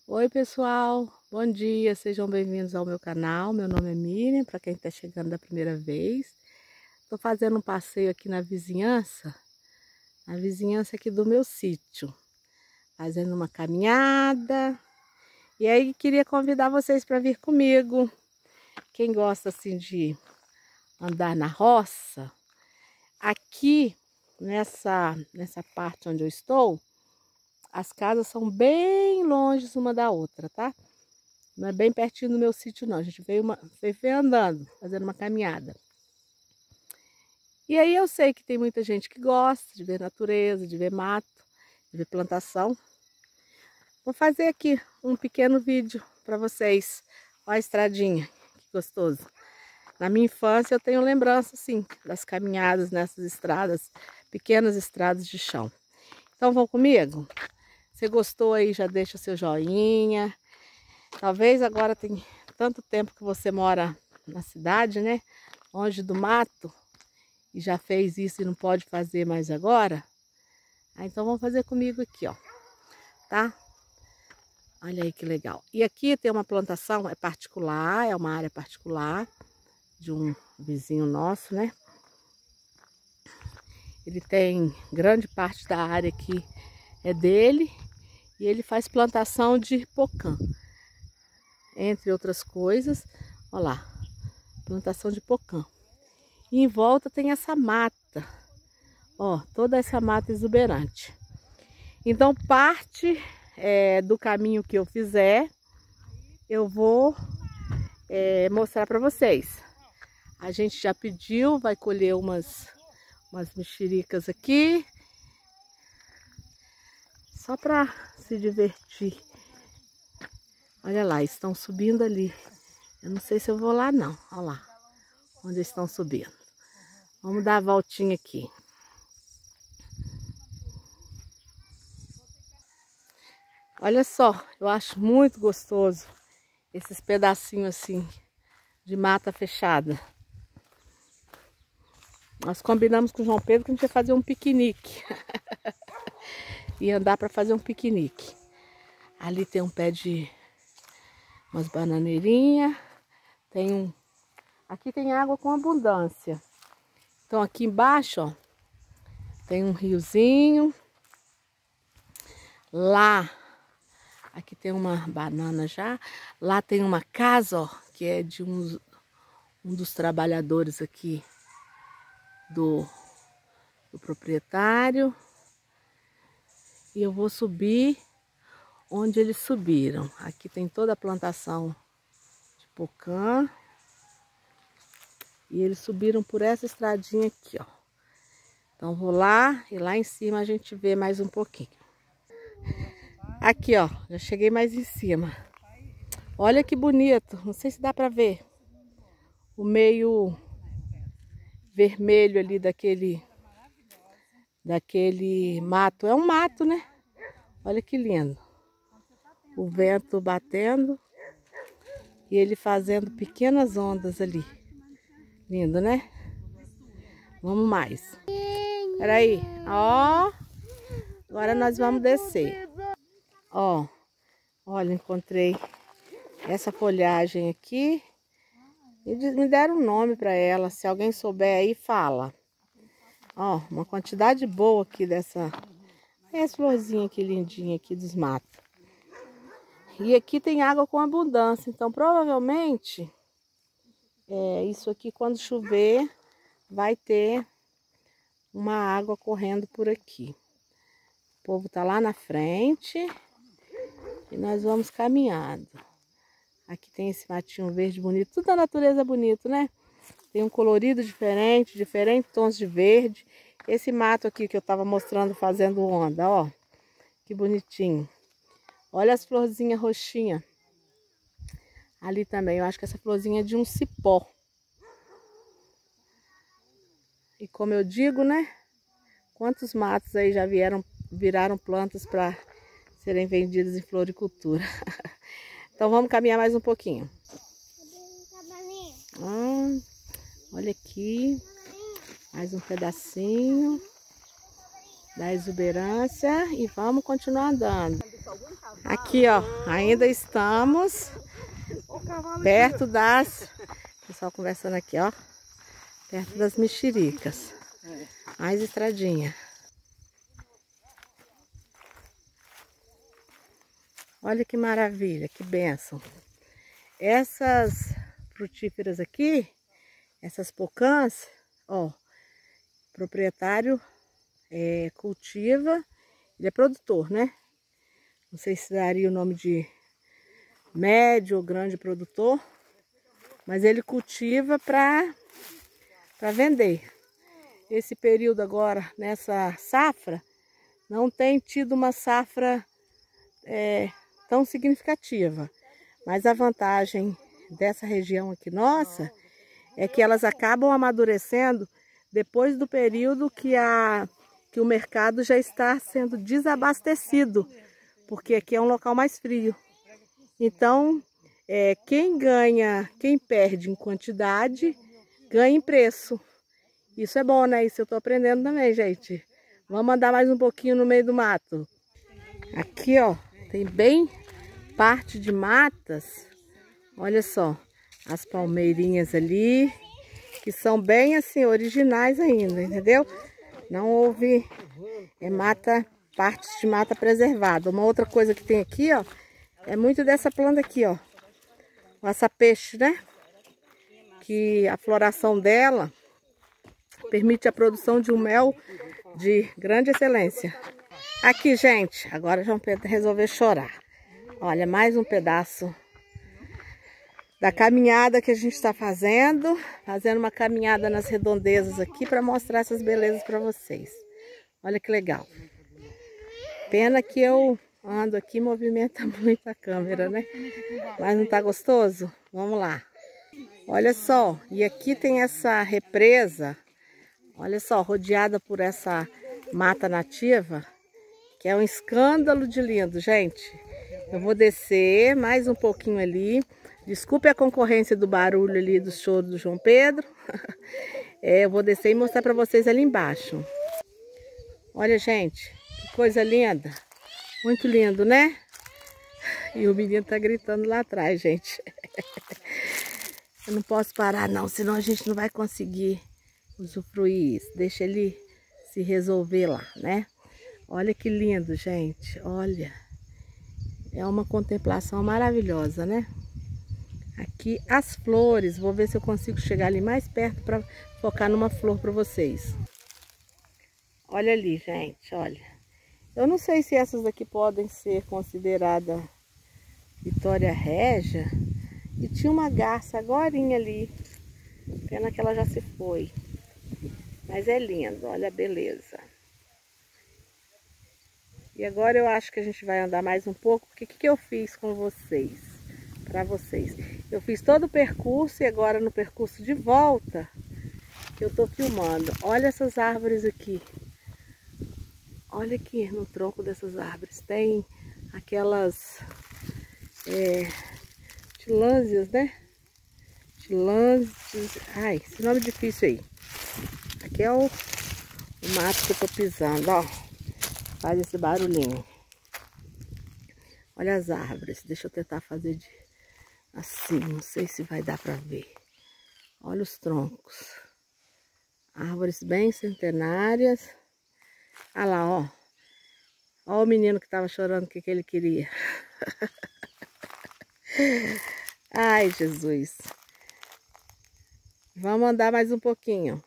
Oi pessoal, bom dia, sejam bem-vindos ao meu canal. Meu nome é Miriam, para quem está chegando da primeira vez. Estou fazendo um passeio aqui na vizinhança aqui do meu sítio, fazendo uma caminhada. E aí queria convidar vocês para vir comigo. Quem gosta assim de andar na roça, aqui nessa parte onde eu estou, as casas são bem longe uma da outra, tá? Não é bem pertinho do meu sítio, não. A gente veio andando, fazendo uma caminhada. E aí eu sei que tem muita gente que gosta de ver natureza, de ver mato, de ver plantação. Vou fazer aqui um pequeno vídeo para vocês. Olha a estradinha, que gostoso. Na minha infância eu tenho lembrança, sim, das caminhadas nessas estradas, pequenas estradas de chão. Então vão comigo? Se gostou aí, já deixa o seu joinha. Talvez agora tem tanto tempo que você mora na cidade, né? Longe do mato, e já fez isso e não pode fazer mais agora. Então vamos fazer comigo aqui, ó, tá? Olha aí que legal. E aqui tem uma plantação, é particular, é uma área particular de um vizinho nosso, né? Ele tem grande parte da área aqui é dele e ele faz plantação de pocã. Entre outras coisas, olha lá, plantação de pocã. E em volta tem essa mata, ó, toda essa mata exuberante. Então parte do caminho que eu fizer, eu vou mostrar para vocês. A gente já pediu, vai colher umas mexericas aqui, só para se divertir. Olha lá, estão subindo ali. Eu não sei se eu vou lá não. Olha lá, onde estão subindo. Vamos dar a voltinha aqui. Olha só, eu acho muito gostoso esses pedacinhos assim de mata fechada. Nós combinamos com o João Pedro que a gente ia fazer um piquenique. Ia andar para fazer um piquenique. Ali tem um pé de umas bananeirinhas. Aqui tem água com abundância. Então aqui embaixo, ó, tem um riozinho. Lá, aqui tem uma banana já. Lá tem uma casa, ó, que é de um dos trabalhadores aqui do proprietário. E eu vou subir onde eles subiram. Aqui tem toda a plantação de pocã. E eles subiram por essa estradinha aqui, ó. Então vou lá e lá em cima a gente vê mais um pouquinho. Aqui, ó, já cheguei mais em cima. Olha que bonito. Não sei se dá pra ver o meio vermelho ali daquele mato. É um mato, né? Olha que lindo. O vento batendo e ele fazendo pequenas ondas ali. Lindo, né? Vamos mais. Peraí. Ó. Agora nós vamos descer. Ó. Olha, encontrei essa folhagem aqui. E me deram um nome para ela. Se alguém souber aí, fala. Ó, uma quantidade boa aqui dessa... Tem as florzinhas aqui lindinhas aqui dos matos. E aqui tem água com abundância. Então, provavelmente, isso aqui quando chover, vai ter uma água correndo por aqui. O povo tá lá na frente. E nós vamos caminhando. Aqui tem esse matinho verde bonito. Tudo da natureza bonito, né? Tem um colorido diferente, diferentes tons de verde. Esse mato aqui que eu tava mostrando fazendo onda, ó. Que bonitinho. Olha as florzinhas roxinhas. Ali também, eu acho que essa florzinha é de um cipó. E como eu digo, né? Quantos matos aí já viraram plantas para serem vendidos em floricultura. Então vamos caminhar mais um pouquinho. Olha aqui. Mais um pedacinho da exuberância. E vamos continuar andando. Aqui, ó, ainda estamos perto das... O pessoal conversando aqui, ó. Perto das mexericas. Mais estradinha. Olha que maravilha, que bênção. Essas frutíferas aqui, essas pocãs, ó, o proprietário cultiva, ele é produtor, né? Não sei se daria o nome de médio ou grande produtor, mas ele cultiva para vender. Esse período agora, nessa safra, não tem tido uma safra tão significativa. Mas a vantagem dessa região aqui nossa é que elas acabam amadurecendo depois do período que o mercado já está sendo desabastecido, porque aqui é um local mais frio. Então, quem perde em quantidade, ganha em preço. Isso é bom, né? Isso eu tô aprendendo também, gente. Vamos andar mais um pouquinho no meio do mato. Aqui, ó, tem bem parte de matas. Olha só, as palmeirinhas ali, que são bem assim, originais ainda, entendeu? Não houve partes de mata preservada. Uma outra coisa que tem aqui, ó, é muito dessa planta aqui, ó. O açapeixe, né? Que a floração dela permite a produção de um mel de grande excelência. Aqui, gente, agora João Pedro resolveu chorar. Olha, mais um pedaço da caminhada que a gente está fazendo uma caminhada nas redondezas aqui para mostrar essas belezas para vocês. Olha que legal. Pena que eu ando aqui, movimenta muito a câmera, né? Mas não tá gostoso? Vamos lá. Olha só, e aqui tem essa represa, olha só, rodeada por essa mata nativa, que é um escândalo de lindo, gente. Eu vou descer mais um pouquinho ali. Desculpe a concorrência do barulho ali do choro do João Pedro. Eu vou descer e mostrar para vocês ali embaixo. Olha, gente, que coisa linda. Muito lindo, né? E o menino tá gritando lá atrás, gente. Eu não posso parar não, senão a gente não vai conseguir usufruir isso. Deixa ele se resolver lá, né? Olha que lindo, gente. Olha. É uma contemplação maravilhosa, né? Aqui as flores. Vou ver se eu consigo chegar ali mais perto para focar numa flor para vocês. Olha ali, gente, olha. Eu não sei se essas aqui podem ser consideradas Vitória Régia. E tinha uma garça agorinha ali. Pena que ela já se foi. Mas é lindo, olha a beleza. E agora eu acho que a gente vai andar mais um pouco. Porque o que eu fiz com vocês? Para vocês. Eu fiz todo o percurso e agora no percurso de volta que eu tô filmando. Olha essas árvores aqui. Olha aqui no tronco dessas árvores. Tem aquelas tilânsias, né? Tilânsias. Ai, esse nome difícil aí. Aqui é o mato que eu tô pisando, ó. Faz esse barulhinho. Olha as árvores. Deixa eu tentar fazer assim. Não sei se vai dar pra ver. Olha os troncos. Árvores bem centenárias. Olha lá, ó. Olha o menino que tava chorando, o que ele queria. Ai, Jesus. Vamos andar mais um pouquinho.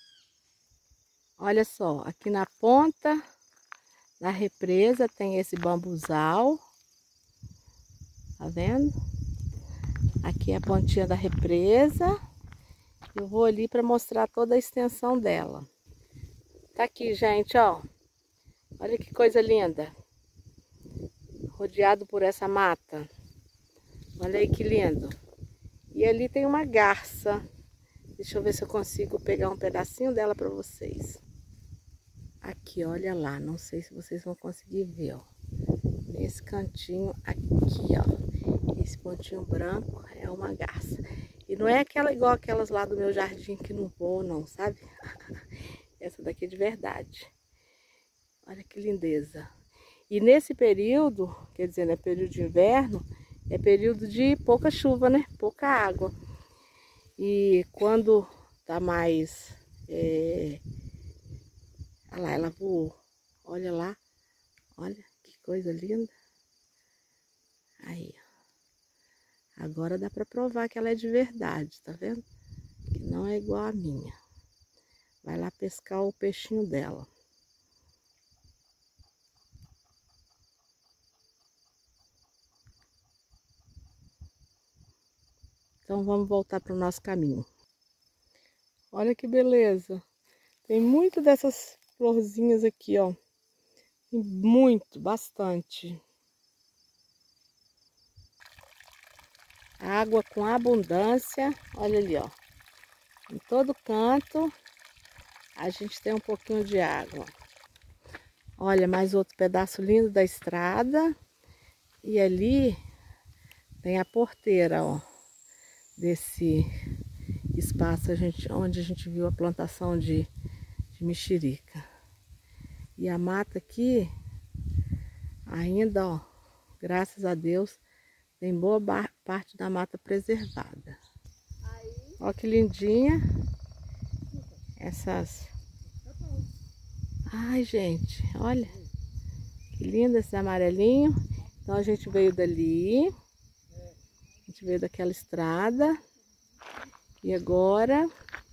Olha só, aqui na ponta da represa tem esse bambuzal. Tá vendo? Aqui é a pontinha da represa. Eu vou ali para mostrar toda a extensão dela. Tá aqui, gente, ó. Olha que coisa linda. Rodeado por essa mata. Olha aí que lindo. E ali tem uma garça. Deixa eu ver se eu consigo pegar um pedacinho dela para vocês. Aqui, olha lá. Não sei se vocês vão conseguir ver, ó. Nesse cantinho aqui, ó. Esse pontinho branco é uma garça. E não é aquela igual aquelas lá do meu jardim que não voam, não, sabe? Essa daqui é de verdade. Olha que lindeza. E nesse período, quer dizer, né, período de inverno, é período de pouca chuva, né? Pouca água. E quando tá mais... Olha lá, ela voou. Olha lá. Olha que coisa linda. Aí, ó. Agora dá para provar que ela é de verdade, tá vendo? Que não é igual a minha. Vai lá pescar o peixinho dela. Então vamos voltar para o nosso caminho. Olha que beleza. Tem muito dessas florzinhas aqui, ó. Muito, bastante. Água com abundância. Olha ali, ó. Em todo canto a gente tem um pouquinho de água. Olha, mais outro pedaço lindo da estrada. E ali tem a porteira, ó. Desse espaço onde a gente viu a plantação de mexerica. E a mata aqui, ainda, ó, graças a Deus, tem boa parte da mata preservada. Ó que lindinha. Essas... Ai, gente, olha. Que lindo esse amarelinho. Então a gente veio dali. A gente veio daquela estrada. E agora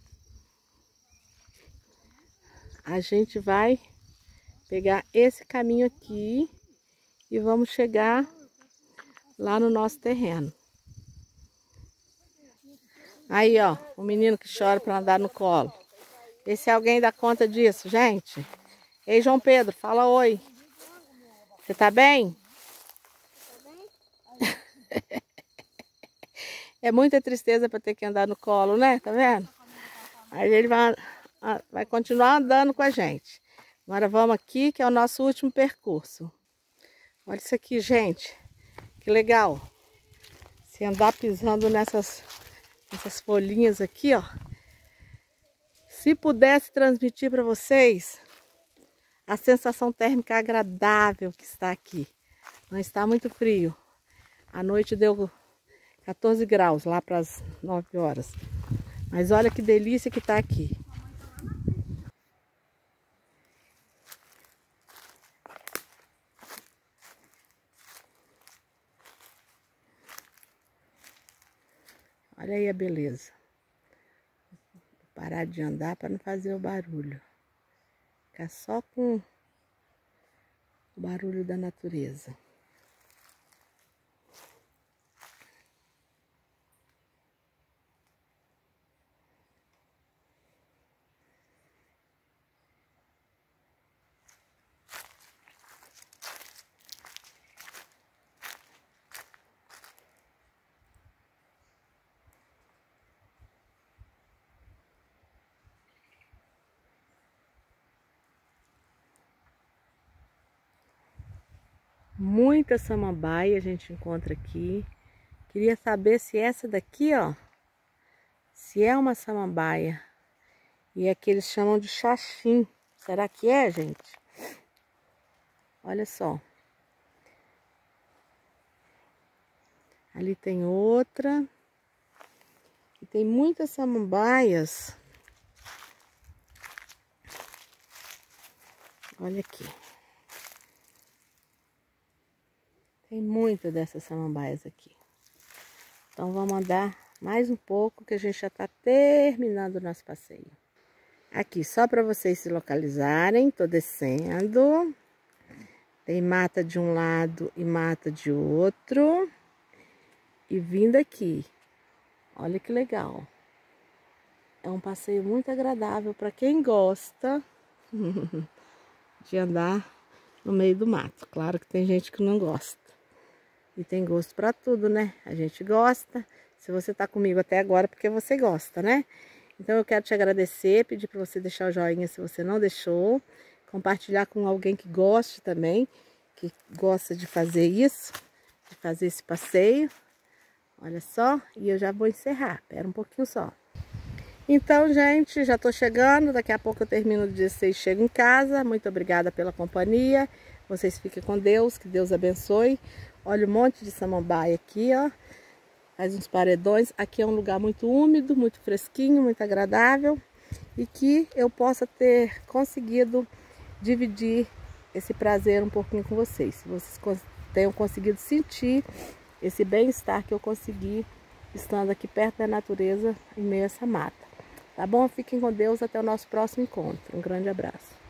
a gente vai pegar esse caminho aqui e vamos chegar lá no nosso terreno. Aí, ó, o menino que chora para andar no colo. Vê se alguém dá conta disso, gente. Ei, João Pedro, fala oi. Você tá bem? É muita tristeza para ter que andar no colo, né? Tá vendo? Aí ele vai continuar andando com a gente. Agora vamos aqui, que é o nosso último percurso. Olha isso aqui, gente. Que legal. Se andar pisando nessas folhinhas aqui, ó. Se pudesse transmitir para vocês a sensação térmica agradável que está aqui. Não está muito frio. À noite deu 14 graus, lá para as 9 horas. Mas olha que delícia que está aqui. Olha aí a beleza. Vou parar de andar para não fazer o barulho. Ficar só com o barulho da natureza. Muita samambaia a gente encontra aqui. Queria saber se essa daqui, ó, se é uma samambaia. E é que eles chamam de xaxim. Será que é, gente? Olha só. Ali tem outra. E tem muitas samambaias. Olha aqui. Tem muitas dessas samambaias aqui. Então vamos andar mais um pouco que a gente já está terminando o nosso passeio. Aqui, só para vocês se localizarem, tô descendo. Tem mata de um lado e mata de outro. E vindo aqui. Olha que legal. É um passeio muito agradável para quem gosta de andar no meio do mato. Claro que tem gente que não gosta. E tem gosto para tudo, né? A gente gosta. Se você tá comigo até agora, porque você gosta, né? Então eu quero te agradecer, pedir para você deixar o joinha se você não deixou. Compartilhar com alguém que goste também, que gosta de fazer isso, de fazer esse passeio. Olha só, e eu já vou encerrar. Espera um pouquinho só. Então, gente, já tô chegando. Daqui a pouco eu termino o 16 e chego em casa. Muito obrigada pela companhia. Vocês fiquem com Deus, que Deus abençoe. Olha um monte de samambaia aqui, ó. Faz uns paredões. Aqui é um lugar muito úmido, muito fresquinho, muito agradável. E que eu possa ter conseguido dividir esse prazer um pouquinho com vocês. Se vocês tenham conseguido sentir esse bem-estar que eu consegui estando aqui perto da natureza, em meio a essa mata. Tá bom? Fiquem com Deus, até o nosso próximo encontro. Um grande abraço.